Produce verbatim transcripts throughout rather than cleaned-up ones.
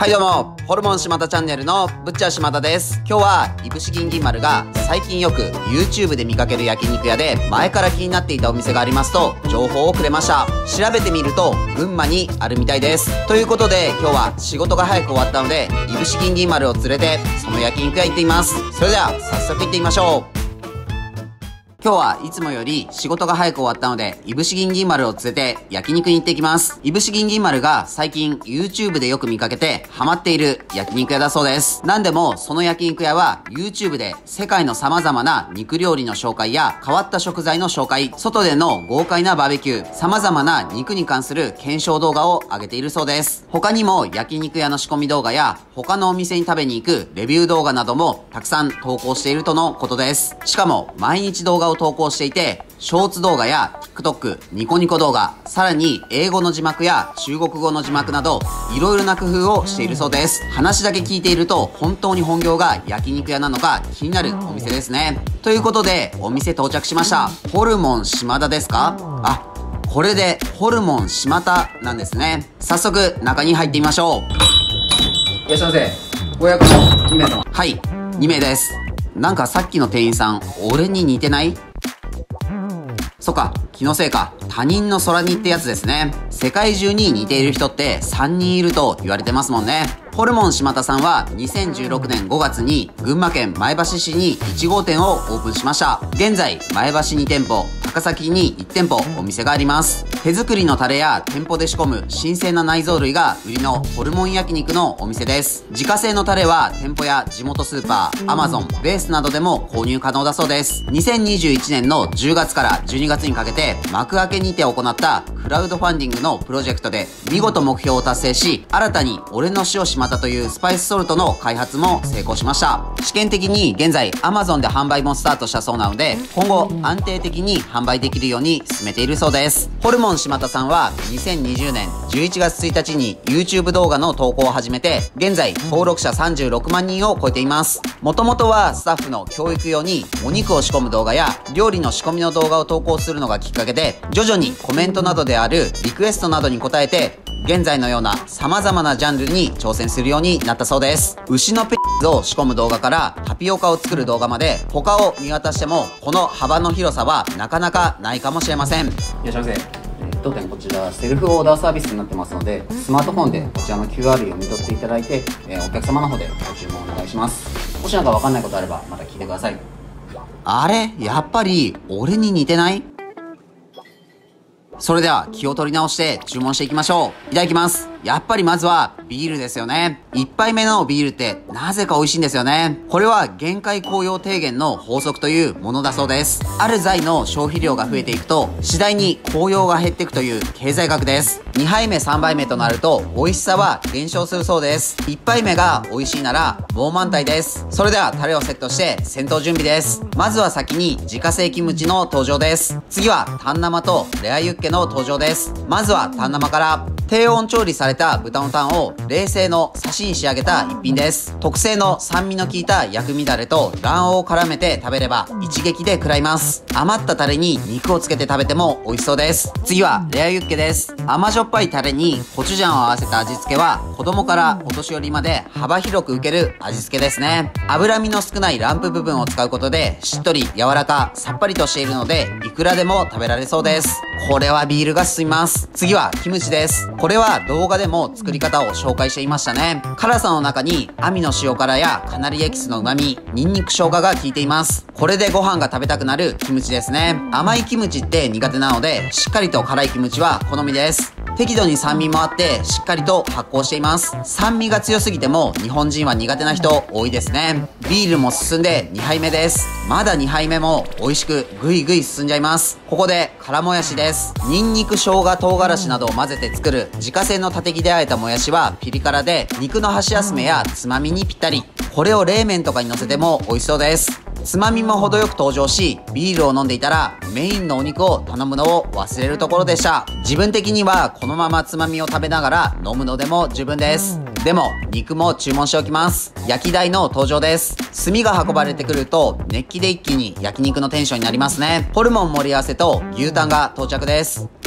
はいどうも、ホルモン島田チャンネルのぶっちゃ島田です。今日はいぶし銀銀丸が最近よく YouTube で見かける焼肉屋で前から気になっていたお店がありますと情報をくれました。調べてみると群馬にあるみたいです。ということで今日は仕事が早く終わったのでいぶし銀銀丸を連れてその焼肉屋行ってみます。それでは早速行ってみましょう。今日はいつもより仕事が早く終わったので、いぶし銀銀丸を連れて焼肉に行ってきます。いぶし銀銀丸が最近 YouTube でよく見かけてハマっている焼肉屋だそうです。なんでもその焼肉屋は YouTube で世界の様々な肉料理の紹介や変わった食材の紹介、外での豪快なバーベキュー、様々な肉に関する検証動画を上げているそうです。他にも焼肉屋の仕込み動画や他のお店に食べに行くレビュー動画などもたくさん投稿しているとのことです。しかも毎日動画を投稿していて、ショーツ動画や TikTok、ニコニコ動画、さらに英語の字幕や中国語の字幕など、いろいろな工夫をしているそうです。話だけ聞いていると、本当に本業が焼肉屋なのか気になるお店ですね。ということで、お店到着しました。ホルモン島田ですか？あ、これでホルモン島田なんですね。早速、中に入ってみましょう。いらっしゃいませ。ご予約のにめい様。はい、にめいです。なんかさっきの店員さん、俺に似てない？そっか、気のせいか。他人の空似ってやつですね。世界中に似ている人ってさんにんいると言われてますもんね。ホルモン島田さんはにせんじゅうろくねんごがつに群馬県前橋市にいちごうてんをオープンしました。現在、前橋にてんぽ、高崎にいってんぽお店があります。手作りのタレや店舗で仕込む新鮮な内臓類が売りのホルモン焼肉のお店です。自家製のタレは店舗や地元スーパー、アマゾン、ベースなどでも購入可能だそうです。にせんにじゅういちねんのじゅうがつからじゅうにがつにかけて幕開けにて行ったクラウドファンディングのプロジェクトで見事目標を達成し、新たに俺の塩島田というスパイスソルトの開発も成功しました。試験的に現在 アマゾン で販売もスタートしたそうなので、今後安定的に販売できるように進めているそうです。ホルモン島田さんはにせんにじゅうねんじゅういちがつついたちに YouTube 動画の投稿を始めて、現在登録者さんじゅうろくまんにんを超えています。もともとはスタッフの教育用にお肉を仕込む動画や料理の仕込みの動画を投稿するのがきっかけで、徐々にコメントなどであるリクエストなどに答えて、現在のような様々なジャンルに挑戦するようになったそうです。牛のペッを仕込む動画からタピオカを作る動画まで、他を見渡してもこの幅の広さはなかなかないかもしれません。いらっしゃいませ。当店こちらセルフオーダーサービスになってますので、スマートフォンでこちらの キューアール 読み取っていただいて、えー、お客様の方でご注文お願いします。もしなんかわかんないことあればまた聞いてください。あれ、やっぱり俺に似てない？それでは気を取り直して注文していきましょう。いただきます。やっぱりまずはビールですよね。一杯目のビールってなぜか美味しいんですよね。これは限界効用低減の法則というものだそうです。ある材の消費量が増えていくと次第に効用が減っていくという経済学です。にはいめさんばいめとなると美味しさは減少するそうです。いっぱいめが美味しいならもう満タイです。それではタレをセットして戦闘準備です。まずは先に自家製キムチの登場です。次はタン生とレアユッケの登場です。まずはタン生から。低温調理された豚のタンを冷製のサシに仕上げた一品です。特製の酸味の効いた薬味だれと卵黄を絡めて食べれば一撃で食らいます。余ったタレに肉をつけて食べても美味しそうです。次はレアユッケです。甘じょっぱいタレにコチュジャンを合わせた味付けは子供からお年寄りまで幅広く受ける味付けですね。脂身の少ないランプ部分を使うことでしっとり柔らかさっぱりとしているのでいくらでも食べられそうです。これはビールが進みます。次はキムチです。これは動画でも作り方を紹介していましたね。辛さの中に網の塩辛やカナリエキスの旨味、ニンニク生姜が効いています。これでご飯が食べたくなるキムチですね。甘いキムチって苦手なのでしっかりと辛いキムチは好みです。適度に酸味もあってしっかりと発酵しています。酸味が強すぎても日本人は苦手な人多いですね。ビールも進んでにはいめです。まだにはいめも美味しくぐいぐい進んじゃいます。ここで辛もやしです。ニンニク、生姜、唐辛子などを混ぜて作る自家製のタテギで和えたもやしはピリ辛で肉の箸休めやつまみにぴったり。これを冷麺とかに乗せても美味しそうです。つまみも程よく登場し、ビールを飲んでいたらメインのお肉を頼むのを忘れるところでした。自分的にはこのままつまみを食べながら飲むのでも十分です。でも肉も注文しておきます。焼き台の登場です。炭が運ばれてくると熱気で一気に焼肉のテンションになりますね。ホルモン盛り合わせと牛タンが到着です。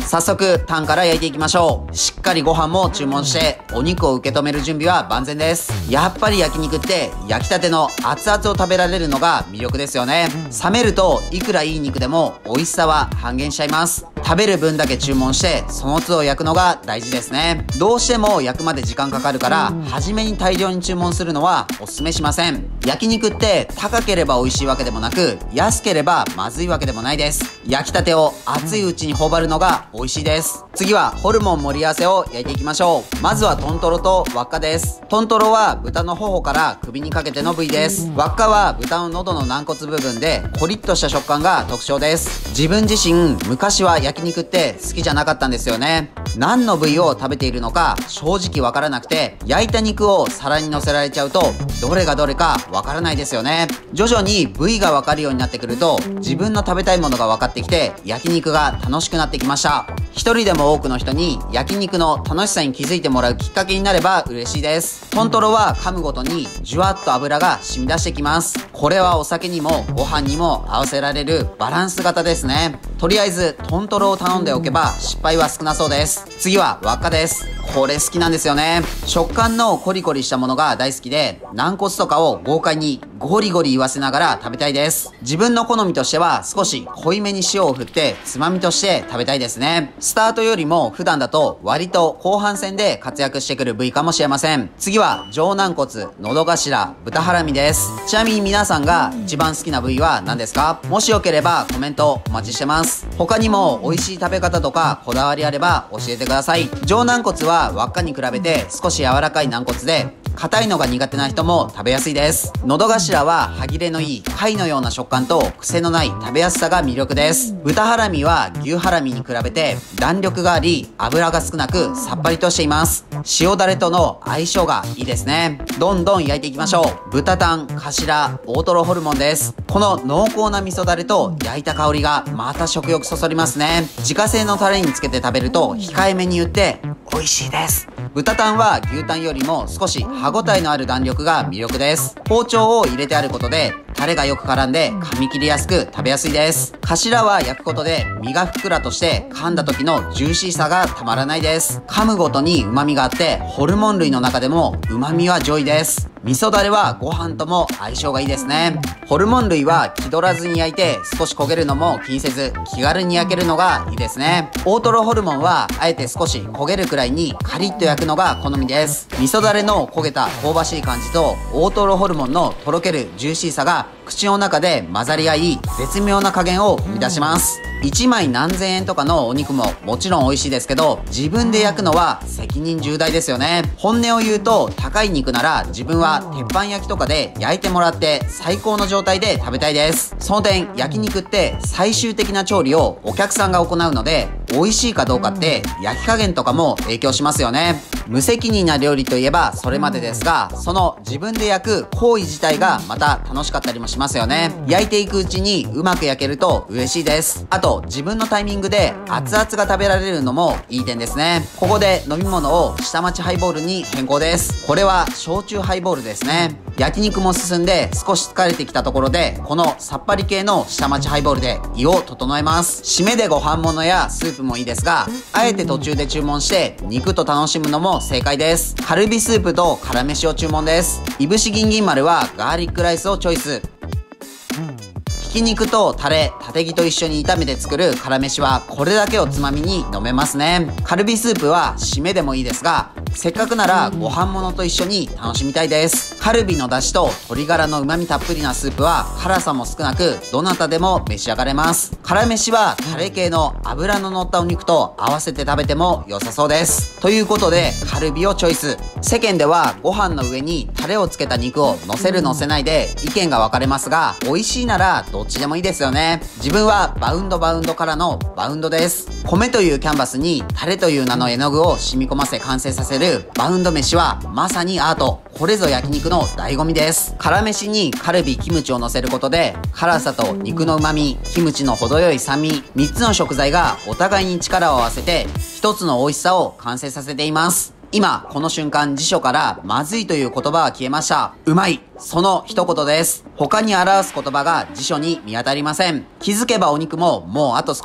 早速タンから焼いていきましょう。しっかりご飯も注文してお肉を受け止める準備は万全です。やっぱり焼肉って焼きたての熱々を食べられるのが魅力ですよね。冷めるといくらいい肉でも美味しさは半減しちゃいます。食べる分だけ注文してその都度焼くのが大事ですね。どうしても焼くまで時間かかるから初めに大量に注文するのはおすすめしません。焼肉って高ければ美味しいわけでもなく安ければまずいわけでもないです。焼きたてを熱いうちに頬張るのが美味しいです。次はホルモン盛り合わせを焼いていきましょう。まずはトントロと輪っかです。トントロは豚の頬から首にかけての部位です。輪っかは豚の喉の軟骨部分でコリッとした食感が特徴です。自分自身昔は焼肉って好きじゃなかったんですよね。何の部位を食べているのか正直わからなくて、焼いた肉を皿に乗せられちゃうとどれがどれかわからないですよね。徐々に部位がわかるようになってくると自分の食べたいものが分かってきて焼肉が楽しくなってきました。一人でも多くの人に焼肉の楽しさに気づいてもらうきっかけになれば嬉しいです。トントロは噛むごとにじゅわっと脂が染み出してきます。これはお酒にもご飯にも合わせられるバランス型ですね。とりあえずトントロを頼んでおけば失敗は少なそうです。次は輪っかです。これ好きなんですよね。食感のコリコリしたものが大好きで、軟骨とかを豪快にゴリゴリ言わせながら食べたいです。自分の好みとしては少し濃いめに塩を振ってつまみとして食べたいですね。スタートよりも普段だと割と後半戦で活躍してくる部位かもしれません。次は上軟骨、のど頭、豚ハラミです。ちなみに皆さんが一番好きな部位は何ですか？もしよければコメントお待ちしてます。他にも美味しい食べ方とかこだわりあれば教えてください。上軟骨は輪っかに比べて少し柔らかい軟骨で硬いのが苦手な人も食べやすいです。のど頭は歯切れのいい貝のような食感と癖のない食べやすさが魅力です。豚ハラミは牛ハラミに比べて弾力があり脂が少なくさっぱりとしています。塩だれとの相性がいいですね。どんどん焼いていきましょう。豚タン、カシラ、大トロホルモンです。この濃厚な味噌だれと焼いた香りがまた食欲そそりますね。自家製のタレにつけて食べると控えめに言って美味しいです。豚タンは牛タンよりも少し歯ごたえのある弾力が魅力です。包丁を入れてあることでタレがよく絡んで噛み切りやすく食べやすいです。カシラは焼くことで身がふっくらとして噛んだ時のジューシーさがたまらないです。噛むごとに旨味があってホルモン類の中でも旨味は上位です。味噌だれはご飯とも相性がいいですね。ホルモン類は気取らずに焼いて少し焦げるのも気にせず気軽に焼けるのがいいですね。大トロホルモンはあえて少し焦げるくらいにカリッと焼くのが好みです。味噌だれの焦げた香ばしい感じと大トロホルモンのとろけるジューシーさが口の中で混ざり合い絶妙な加減を生み出します。いちまい何千円とかのお肉ももちろん美味しいですけど、自分で焼くのは責任重大ですよね。本音を言うと高い肉なら自分は鉄板焼きとかで焼いてもらって最高の状態で食べたいです。その点焼肉って最終的な調理をお客さんが行うので美味しいかどうかって焼き加減とかも影響しますよね。無責任な料理といえばそれまでですが、その自分で焼く行為自体がまた楽しかったりもしますよね。焼いていくうちにうまく焼けると嬉しいです。あと自分のタイミングで熱々が食べられるのもいい点ですね。ここで飲み物を下町ハイボールに変更です。これは焼酎ハイボールですね。焼肉も進んで少し疲れてきたところでこのさっぱり系の下町ハイボールで胃を整えます。締めでご飯物やスープもいいですが、あえて途中で注文して肉と楽しむのも正解です。カルビスープと辛飯を注文です。いぶし銀銀丸はガーリックライスをチョイス。ひき肉とタレ、タテギと一緒に炒めて作る辛飯はこれだけをつまみに飲めますね。カルビスープは締めでもいいですが、せっかくならご飯物と一緒に楽しみたいです。カルビの出汁と鶏ガラの旨味たっぷりなスープは辛さも少なくどなたでも召し上がれます。辛飯はタレ系の脂の乗ったお肉と合わせて食べても良さそうです。ということでカルビをチョイス。世間ではご飯の上にタレをつけた肉を乗せる乗せないで意見が分かれますが、美味しいならどっちでもいいですよね。自分はバウンドバウンドからのバウンドです。米というキャンバスにタレという名の絵の具を染み込ませ完成させるバウンド飯はまさにアート。これぞ焼肉の醍醐味です。辛飯にカルビ、キムチを乗せることで辛さと肉の旨味、キムチの程よい酸味、みっつの食材がお互いに力を合わせて一つの美味しさを完成させています。今この瞬間辞書からまずいという言葉は消えました。うまい、その一言です。他に表す言葉が辞書に見当たりません。気づけばお肉ももうあと少し。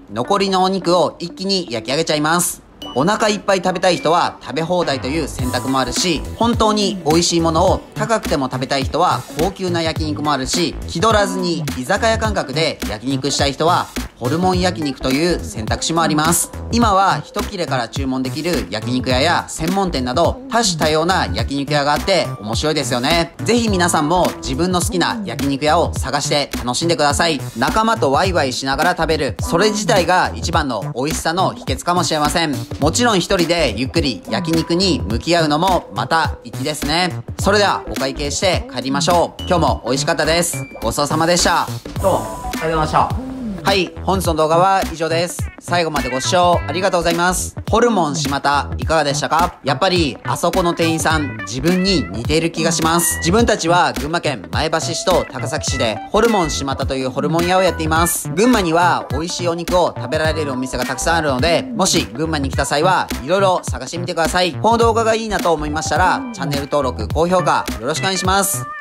残りのお肉を一気に焼き上げちゃいます。お腹いっぱい食べたい人は食べ放題という選択もあるし、本当に美味しいものを高くても食べたい人は高級な焼肉もあるし、気取らずに居酒屋感覚で焼肉したい人はホルモン焼肉という選択肢もあります。今は一切れから注文できる焼肉屋や専門店など多種多様な焼肉屋があって面白いですよね。ぜひ皆さんも自分の好きな焼肉屋を探して楽しんでください。仲間とワイワイしながら食べる、それ自体が一番の美味しさの秘訣かもしれません。もちろん一人でゆっくり焼肉に向き合うのもまた粋ですね。それではお会計して帰りましょう。今日も美味しかったです。ごちそうさまでした。どうもありがとうございました。はい、本日の動画は以上です。最後までご視聴ありがとうございます。ホルモン島田いかがでしたか？やっぱりあそこの店員さん自分に似ている気がします。自分たちは群馬県前橋市と高崎市でホルモン島田というホルモン屋をやっています。群馬には美味しいお肉を食べられるお店がたくさんあるので、もし群馬に来た際はいろいろ探してみてください。この動画がいいなと思いましたらチャンネル登録、高評価よろしくお願いします。